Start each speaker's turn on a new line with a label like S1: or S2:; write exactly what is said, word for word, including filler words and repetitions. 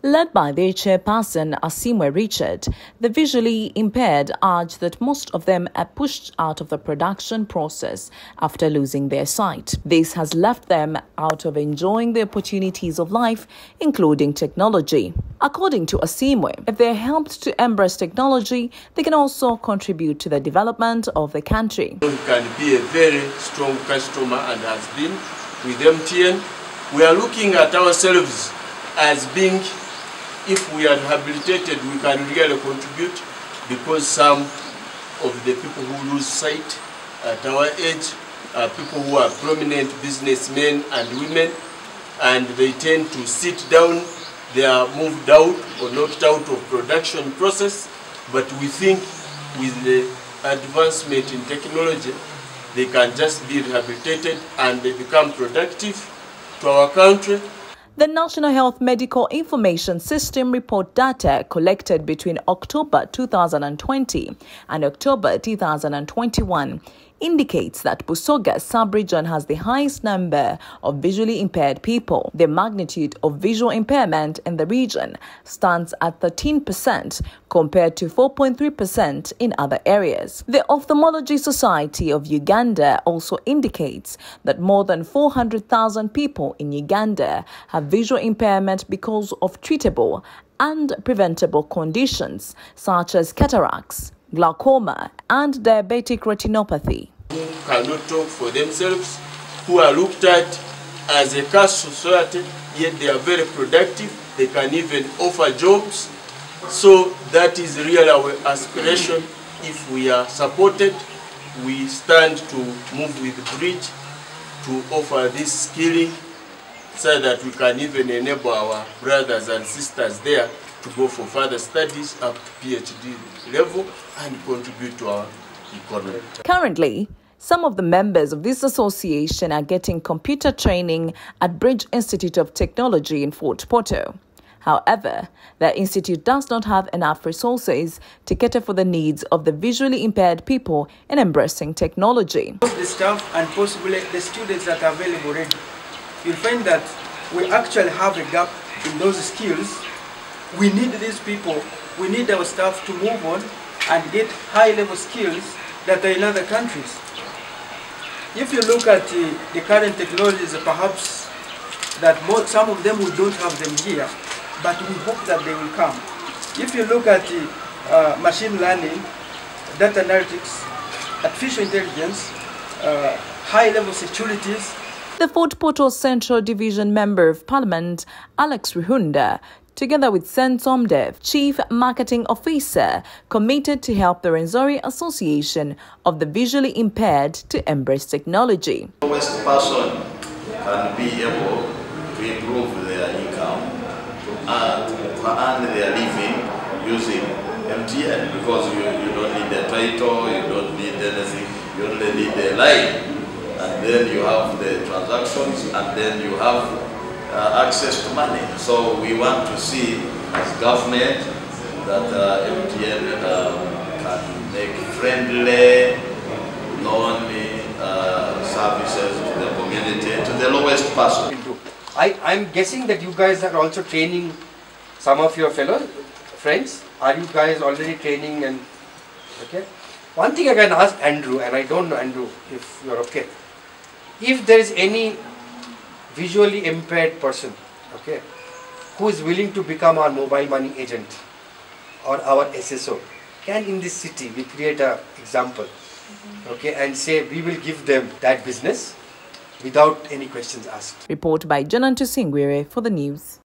S1: Led by their chairperson, Asimwe Richard, the visually impaired urge that most of them are pushed out of the production process after losing their sight. This has left them out of enjoying the opportunities of life, including technology. According to Asimwe, if they're helped to embrace technology, they can also contribute to the development of the country.
S2: We can be a very strong customer and has been with M T N. We are looking at ourselves as being, if we are rehabilitated, we can really contribute, because some of the people who lose sight at our age are people who are prominent businessmen and women, and they tend to sit down. They are moved out or knocked out of production process, but we think with the advancement in technology, they can just be rehabilitated and they become productive to our country.
S1: The National Health Medical Information System report data collected between October two thousand twenty and October two thousand twenty-one indicates that Busoga sub-region has the highest number of visually impaired people. The magnitude of visual impairment in the region stands at thirteen percent compared to four point three percent in other areas. The Ophthalmology Society of Uganda also indicates that more than four hundred thousand people in Uganda have visual impairment because of treatable and preventable conditions such as cataracts, glaucoma, and diabetic retinopathy.
S2: Who cannot talk for themselves, who are looked at as a caste society, yet they are very productive. They can even offer jobs. So that is really our aspiration. If we are supported, we stand to move with the bridge to offer this skilling, so that we can even enable our brothers and sisters there to go for further studies up to PhD level and contribute to our economy.
S1: Currently, some of the members of this association are getting computer training at Bridge Institute of Technology in Fort Portal. However, the institute does not have enough resources to cater for the needs of the visually impaired people in embracing technology.
S3: The staff and possibly the students that are available already, you'll find that we actually have a gap in those skills. We need these people, we need our staff to move on and get high-level skills that are in other countries. If you look at uh, the current technologies, perhaps that more, some of them we don't have them here, but we hope that they will come. If you look at uh, uh, machine learning, data analytics, artificial intelligence, uh, high-level securities.
S1: The Fort Portal Central Division Member of Parliament, Alex Ruhunda, together with Sen Somdev, Chief Marketing Officer, committed to help the Rwenzori Association of the Visually Impaired to embrace technology.
S4: The lowest person can be able to improve their income, to earn, to earn their living using M T N, because you, you don't need a title, you don't need anything, you only need a line. And then you have the transactions, and then you have Uh, access to money. So we want to see as government that uh, M T N um, can make friendly loan uh, services to the community, to the lowest person.
S5: I, I'm guessing that you guys are also training some of your fellow friends. Are you guys already training? And okay, one thing I can ask Andrew, and I don't know Andrew if you're okay. If there is any visually impaired person, okay, who is willing to become our mobile money agent or our S S O, can in this city we create an example, okay, and say we will give them that business without any questions asked.
S1: Report by Janantu Singwire for the news.